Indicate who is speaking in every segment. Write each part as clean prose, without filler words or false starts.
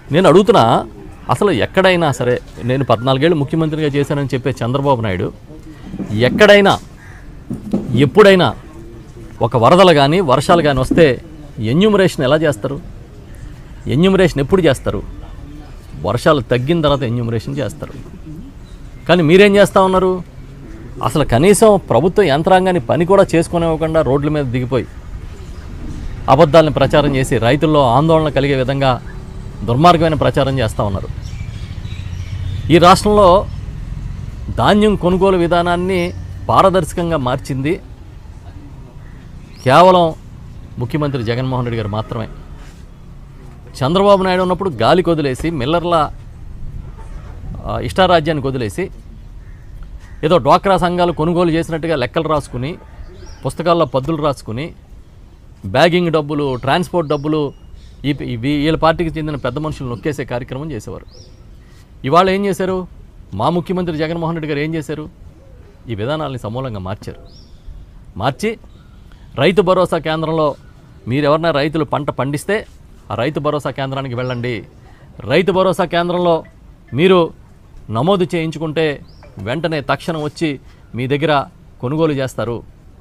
Speaker 1: నేను అడుగుతున్నా, అసలు ఎక్కడైనా సరే నేను 14 ఏళ్ళు ముఖ్యమంత్రిగా చేశానని చెప్పే చంద్రబాబు నాయుడు ఎక్కడైనా ఎప్పుడైనా ఒక వరదలు కానీ వర్షాలు కానీ వస్తే ఎన్యూమరేషన్ ఎలా చేస్తారు? ఎన్యూమరేషన్ ఎప్పుడు చేస్తారు? వర్షాలు తగ్గిన తర్వాత ఎన్యూమరేషన్ చేస్తారు. కానీ మీరేం చేస్తూ ఉన్నారు? అసలు కనీసం ప్రభుత్వ యంత్రాంగాన్ని పని కూడా చేసుకునివ్వకుండా రోడ్ల మీద దిగిపోయి అబద్ధాలను ప్రచారం చేసి రైతుల్లో ఆందోళన కలిగే విధంగా దుర్మార్గమైన ప్రచారం చేస్తూ ఉన్నారు. ఈ రాష్ట్రంలో ధాన్యం కొనుగోలు విధానాన్ని పారదర్శకంగా మార్చింది కేవలం ముఖ్యమంత్రి జగన్మోహన్ రెడ్డి గారు మాత్రమే. చంద్రబాబు నాయుడు ఉన్నప్పుడు గాలికి వదిలేసి మిల్లర్ల ఇష్టారాజ్యానికి వదిలేసి ఏదో డ్వాక్రా సంఘాలు కొనుగోలు చేసినట్టుగా లెక్కలు రాసుకుని పుస్తకాల్లో పద్దులు రాసుకుని బ్యాగింగ్ డబ్బులు, ట్రాన్స్పోర్ట్ డబ్బులు వీళ్ళ పార్టీకి చెందిన పెద్ద మనుషులు నొక్కేసే కార్యక్రమం చేసేవారు. ఇవాళ ఏం చేశారు? మా ముఖ్యమంత్రి జగన్మోహన్ రెడ్డి గారు ఏం చేశారు? ఈ విధానాలని సమూలంగా మార్చారు. మార్చి రైతు భరోసా కేంద్రంలో మీరెవరన్నా రైతులు పంట పండిస్తే ఆ రైతు భరోసా కేంద్రానికి వెళ్ళండి. రైతు భరోసా కేంద్రంలో మీరు నమోదు చేయించుకుంటే వెంటనే తక్షణం వచ్చి మీ దగ్గర కొనుగోలు చేస్తారు.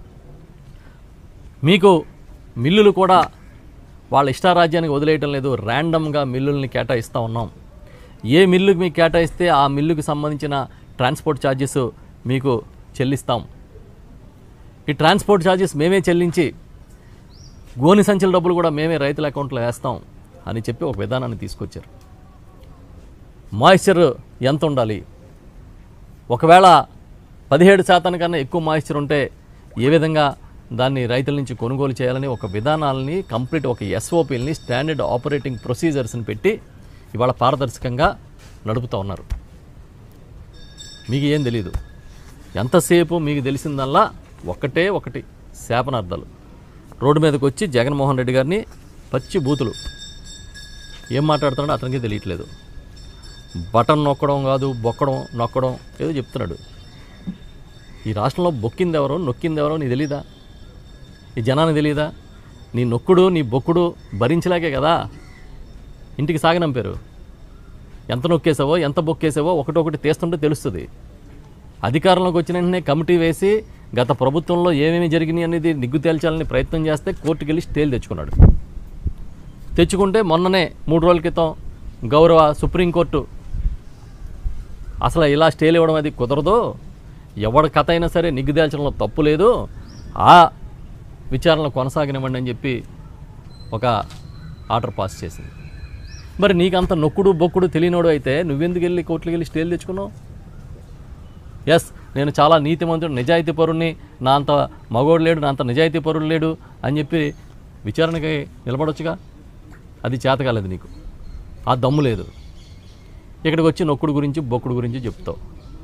Speaker 1: మీకు మిల్లులు కూడా వాళ్ళ ఇష్టారాజ్యానికి వదిలేయటం లేదు, ర్యాండమ్గా మిల్లుల్ని కేటాయిస్తూ ఉన్నాం. ఏ మిల్లుకి మీకు కేటాయిస్తే ఆ మిల్లుకి సంబంధించిన ట్రాన్స్పోర్ట్ ఛార్జెస్ మీకు చెల్లిస్తాం. ఈ ట్రాన్స్పోర్ట్ ఛార్జెస్ మేమే చెల్లించి గోని సంచుల డబ్బులు కూడా మేమే రైతుల అకౌంట్లో వేస్తాం అని చెప్పి ఒక విధానాన్ని తీసుకొచ్చారు. మాయిశ్చర్ ఎంత ఉండాలి, ఒకవేళ 17% కన్నా ఎక్కువ మాయిశ్చర్ ఉంటే ఏ విధంగా దాన్ని రైతుల నుంచి కొనుగోలు చేయాలని ఒక విధానాలని కంప్లీట్ ఒక ఎస్ఓపీలని స్టాండర్డ్ ఆపరేటింగ్ ప్రొసీజర్స్ని పెట్టి ఇవాళ పారదర్శకంగా నడుపుతూ ఉన్నారు. మీకు ఏం తెలీదు. ఎంతసేపు మీకు తెలిసిందల్లా ఒకటి శాపనార్థాలు. రోడ్డు మీదకి వచ్చి జగన్మోహన్ రెడ్డి గారిని పచ్చి బూతులు ఏం మాట్లాడుతున్నాడో అతనికి తెలియట్లేదు. బటన్ నొక్కడం కాదు, బొక్కడం నొక్కడం ఏదో చెప్తున్నాడు. ఈ రాష్ట్రంలో బొక్కిందెవరో నొక్కిందెవరో నీకు తెలీదా? ఈ జనానికి తెలీదా? నీ నొక్కుడు నీ బొక్కుడు భరించలేకే కదా ఇంటికి సాగనంపారు. ఎంత నొక్కేసావో ఎంత బొక్కేసావో ఒకటొకటి తీస్తుంటే తెలుస్తుంది. అధికారంలోకి వచ్చిన వెంటనే కమిటీ వేసి గత ప్రభుత్వంలో ఏమేమి జరిగినాయి అనేది నిగ్గు తేల్చాలని ప్రయత్నం చేస్తే కోర్టుకు వెళ్ళి స్టేలు తెచ్చుకున్నాడు. తెచ్చుకుంటే మొన్ననే 3 రోజుల క్రితం గౌరవ సుప్రీంకోర్టు అసలు ఇలా స్టేలు ఇవ్వడం అది కుదరదు, ఎవరి కథ అయినా సరే నిగ్గు తేల్చడంలో తప్పు లేదు, ఆ విచారణలు కొనసాగనివ్వండి అని చెప్పి ఒక ఆర్డర్ పాస్ చేసింది. మరి నీకంత నొక్కుడు బొక్కుడు తెలియనోడు అయితే నువ్వెందుకు వెళ్ళి కోర్టుకి వెళ్ళి స్టేలు తెచ్చుకున్నావు? ఎస్, నేను చాలా నీతిమంతుడు, నిజాయితీ పరుణ్ణి, నా అంత మగోడు లేడు, నా అంత నిజాయితీ పరుడు లేడు అని చెప్పి విచారణకి నిలబడొచ్చుగా. అది చేత కాలేదు నీకు, ఆ దమ్ము లేదు. ఇక్కడికి వచ్చి నొక్కుడు గురించి బొక్కుడు గురించి చెప్తావు.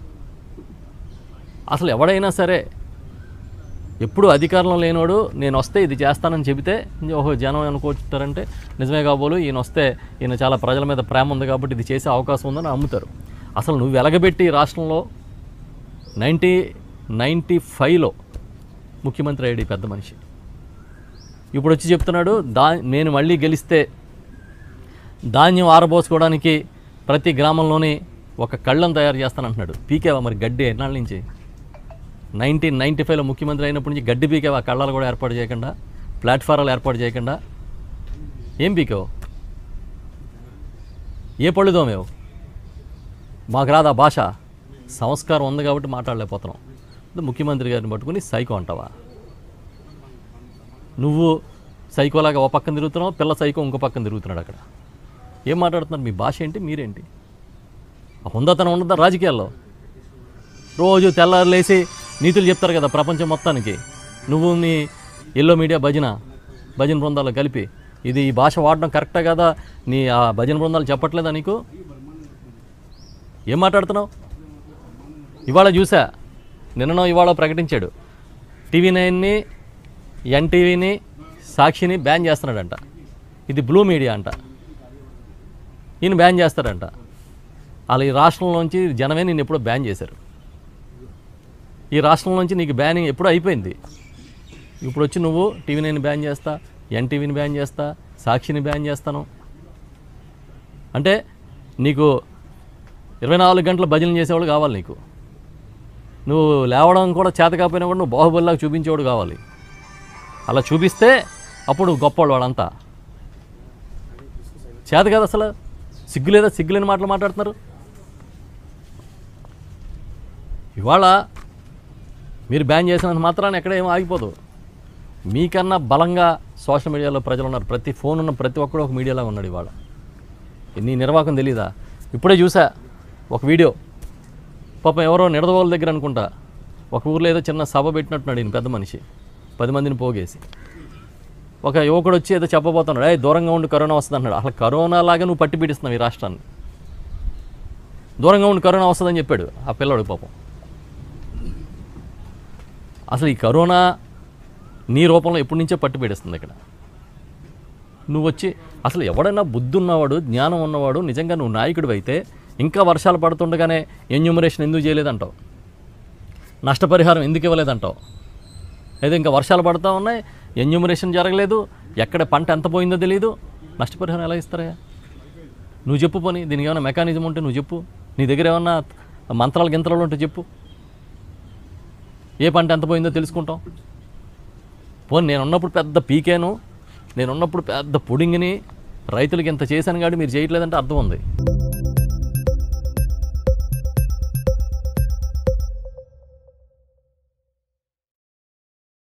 Speaker 1: అసలు ఎవడైనా సరే ఎప్పుడు అధికారంలో లేనోడు నేను వస్తే ఇది చేస్తానని చెబితే ఓహో జనం అనుకుంటారంటే నిజమే కాబోలు, ఈయన వస్తే ఈయన చాలా ప్రజల మీద ప్రేమ ఉంది కాబట్టి ఇది చేసే అవకాశం ఉందని అమ్ముతారు. అసలు నువ్వు వెలగబెట్టి రాష్ట్రంలో 1995లో ముఖ్యమంత్రి అయ్యాడు పెద్ద మనిషి. ఇప్పుడు వచ్చి చెప్తున్నాడు నేను మళ్ళీ గెలిస్తే ధాన్యం ఆరబోసుకోవడానికి ప్రతి గ్రామంలోని ఒక కళ్ళను తయారు చేస్తానంటున్నాడు. పీకేవా మరి గడ్డి ఎన్నాళ్ళ నుంచి? 1995లో ముఖ్యమంత్రి అయినప్పటి నుంచి గడ్డి పీకేవా? కళ్ళాలు కూడా ఏర్పాటు చేయకుండా, ప్లాట్ఫారాలు ఏర్పాటు చేయకుండా ఏం పీకావు? ఏ పళ్ళు దోమేవు? మాకు రాదా భాష? సంస్కారం ఉంది కాబట్టి మాట్లాడలేకపోతున్నాం. ముఖ్యమంత్రి గారిని పట్టుకుని సైకో అంటావా? నువ్వు సైకోలాగా ఓ పక్కన తిరుగుతున్నావు, పిల్ల సైకో ఇంకో పక్కన తిరుగుతున్నాడు. అక్కడ ఏం మాట్లాడుతున్నారు? మీ భాష ఏంటి? మీరేంటి? హుందాతనం ఉండదా రాజకీయాల్లో? రోజు తెల్లారు లేసి నీతులు చెప్తారు కదా ప్రపంచం మొత్తానికి. నువ్వు నీ ఎల్లో మీడియా భజన బృందాలు కలిపి ఇది ఈ భాష వాడడం కరెక్టా కదా? నీ ఆ భజన బృందాలు చెప్పట్లేదా నీకు? ఏం మాట్లాడుతున్నావు? ఇవాళ చూసా, నిన్ననో ఇవాళ ప్రకటించాడు TV9ని, ఎన్టీవీని, సాక్షిని బ్యాన్ చేస్తున్నాడంట. ఇది బ్లూ మీడియా అంట. ఈయన బ్యాన్ చేస్తాడంట. అలా ఈ రాష్ట్రంలోంచి జనమే నేను ఎప్పుడో బ్యాన్ చేశారు. ఈ రాష్ట్రంలోంచి నీకు బ్యానింగ్ ఎప్పుడో అయిపోయింది. ఇప్పుడు వచ్చి నువ్వు TV9ని బ్యాన్ చేస్తా, ఎన్టీవీని బ్యాన్ చేస్తా, సాక్షిని బ్యాన్ చేస్తాను. అంటే నీకు 24 గంటల భజనలు చేసేవాడు కావాలి నీకు. నువ్వు లేవడం కూడా చేత కాకపోయినా కూడా నువ్వు బాహుబలిలాగా చూపించేవాడు కావాలి. అలా చూపిస్తే అప్పుడు గొప్పవాడు వాడంతా. చేత కాదు అసలు, సిగ్గులేదా? సిగ్గులేని మాటలు మాట్లాడుతున్నారు. ఇవాళ మీరు బ్యాన్ చేసినంత మాత్రాన్ని ఎక్కడ ఏమో ఆగిపోదు. మీకన్నా బలంగా సోషల్ మీడియాలో ప్రజలు ఉన్నారు. ప్రతి ఫోన్ ఉన్న ప్రతి ఒక్కడు ఒక మీడియాలో ఉన్నాడు ఇవాళ. నీ నిర్వాహకం తెలీదా? ఇప్పుడే చూసా ఒక వీడియో, పాపం ఎవరో నిడదవోలు దగ్గర అనుకుంటా ఒక ఊర్లో ఏదో చిన్న సభ పెట్టినట్టున్నాడు ఈయన పెద్ద మనిషి, 10 మందిని పోగేసి. ఒక యువకుడు వచ్చి ఏదో చెప్పబోతున్నాడు, దూరంగా ఉండి కరోనా వస్తుంది అన్నాడు. అసలు కరోనా లాగా నువ్వు పట్టి పీడిస్తున్నావు ఈ రాష్ట్రాన్ని. దూరంగా ఉండి కరోనా వస్తుందని చెప్పాడు ఆ పిల్లడు పాపం. అసలు ఈ కరోనా నీ రూపంలో ఎప్పటి నుంచో పట్టి పీడిస్తుంది ఇక్కడ. నువ్వు వచ్చి అసలు ఎవడైనా బుద్ధి ఉన్నవాడు, జ్ఞానం ఉన్నవాడు, నిజంగా నువ్వు నాయకుడు అయితే ఇంకా వర్షాలు పడుతుండగానే ఎన్యూమరేషన్ ఎందుకు చేయలేదంటావు, నష్టపరిహారం ఎందుకు ఇవ్వలేదంటావు. అయితే ఇంకా వర్షాలు పడుతూ ఉన్నాయి, ఎన్యూమరేషన్ జరగలేదు, ఎక్కడ పంట ఎంత పోయిందో తెలియదు, నష్టపరిహారం ఎలా ఇస్తారా? నువ్వు చెప్పు పోనీ, దీనికి ఏమైనా మెకానిజం ఉంటే నువ్వు చెప్పు. నీ దగ్గర ఏమన్నా మంత్రాలు గింత్రాలు ఉంటే చెప్పు. ఏ పంట ఎంత పోయిందో తెలుసుకుంటాం. పోనీ నేనున్నప్పుడు పెద్ద పీకేను, నేనున్నప్పుడు పెద్ద పుడింగిని, రైతులకి ఇంత చేశాను కాబట్టి మీరు చేయట్లేదంటే అర్థం ఉంది.